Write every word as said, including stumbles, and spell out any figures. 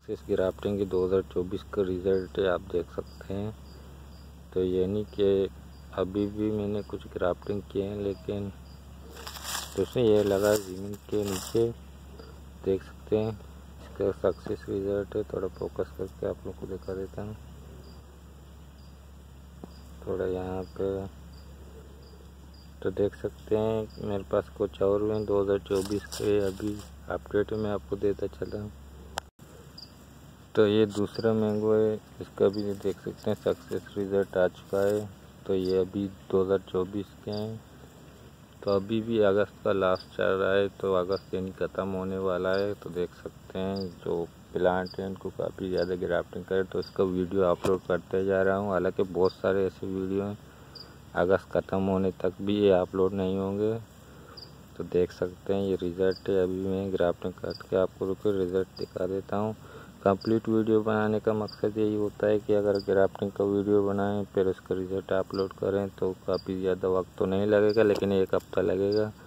इस ग्राफ्टिंग की दो हज़ार चौबीस का रिज़ल्ट आप देख सकते हैं। तो यानी कि अभी भी मैंने कुछ ग्राफ्टिंग किए हैं, लेकिन उसमें यह लगा ज़मीन के नीचे देख सकते हैं। इसका सक्सेस रिज़ल्ट है। थोड़ा फोकस करके आप लोग को दिखा देता हूँ। थोड़ा यहाँ पे तो देख सकते हैं मेरे पास कुछ और भी दो हज़ार चौबीस के अभी अपडेट में आपको देता चला। तो ये दूसरा मैंगो है, इसका भी देख सकते हैं सक्सेस रिज़ल्ट आ चुका है। तो ये अभी दो हज़ार चौबीस के हैं। तो अभी भी अगस्त का लास्ट चल रहा है, तो अगस्त यानी ख़त्म होने वाला है। तो देख सकते हैं जो प्लांट है इनको काफ़ी ज़्यादा ग्राफ्टिंग करे, तो इसका वीडियो अपलोड करते जा रहा हूँ। हालांकि बहुत सारे ऐसे वीडियो हैं अगस्त ख़त्म होने तक भी ये अपलोड नहीं होंगे। तो देख सकते हैं ये रिज़ल्ट है। अभी मैं ग्राफ्टिंग करके आपको रुके रिज़ल्ट दिखा देता हूँ। कंप्लीट वीडियो बनाने का मकसद यही होता है कि अगर ग्राफ्टिंग का वीडियो बनाएं फिर उसका रिज़ल्ट अपलोड करें तो काफ़ी ज़्यादा वक्त तो नहीं लगेगा, लेकिन एक हफ़्ता लगेगा।